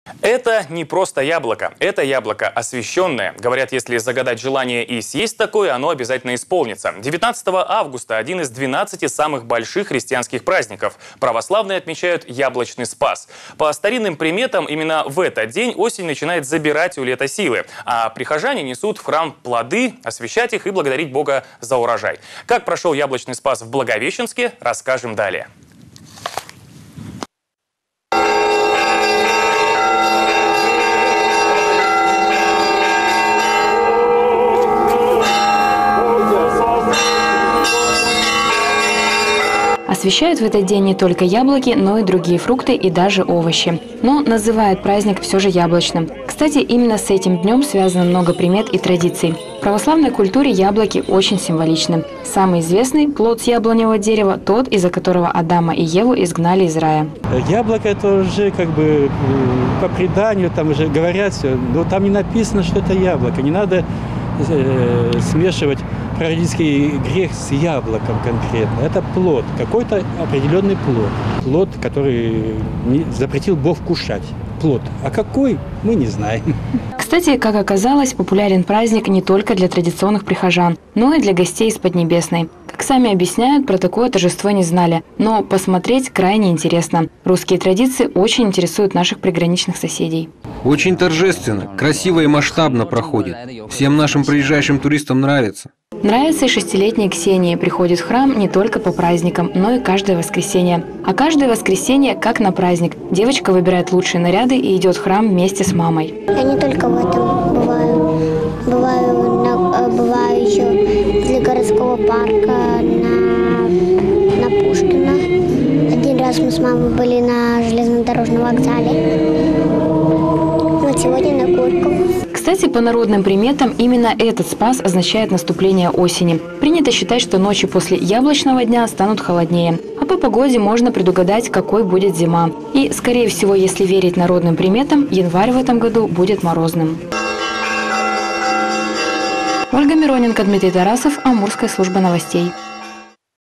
Это не просто яблоко, это яблоко освященное. Говорят, если загадать желание и съесть такое, оно обязательно исполнится. 19 августа – один из 12 самых больших христианских праздников. Православные отмечают яблочный Спас. По старинным приметам, именно в этот день осень начинает забирать у лета силы. А прихожане несут в храм плоды, освящать их и благодарить Бога за урожай. Как прошел яблочный Спас в Благовещенске, расскажем далее. Освещают в этот день не только яблоки, но и другие фрукты и даже овощи. Но называют праздник все же яблочным. Кстати, именно с этим днем связано много примет и традиций. В православной культуре яблоки очень символичны. Самый известный плод с яблоневого дерева – тот, из-за которого Адама и Еву изгнали из рая. Яблоко – это уже как бы по преданию, там уже говорят все, но там не написано, что это яблоко. Не надо смешивать прародительский грех с яблоком конкретно. Это плод, какой-то определенный плод. Плод, который запретил Бог вкушать. Плод. А какой, мы не знаем. Кстати, как оказалось, популярен праздник не только для традиционных прихожан, но и для гостей из Поднебесной. Как сами объясняют, про такое торжество не знали, но посмотреть крайне интересно. Русские традиции очень интересуют наших приграничных соседей. Очень торжественно, красиво и масштабно проходит. Всем нашим приезжающим туристам нравится. Нравится и 6-летней Ксении. Приходит в храм не только по праздникам, но и каждое воскресенье. А каждое воскресенье, как на праздник, девочка выбирает лучшие наряды и идет в храм вместе с мамой. Я не только в этом бываю. Бываю еще возле городского парка, на Пушкина. Один раз мы с мамой были на железнодорожном вокзале. Вот сегодня на Горького. Кстати, по народным приметам, именно этот Спас означает наступление осени. Принято считать, что ночи после яблочного дня станут холоднее. А по погоде можно предугадать, какой будет зима. И, скорее всего, если верить народным приметам, январь в этом году будет морозным. Ольга Мироненко, Дмитрий Тарасов, Амурская служба новостей.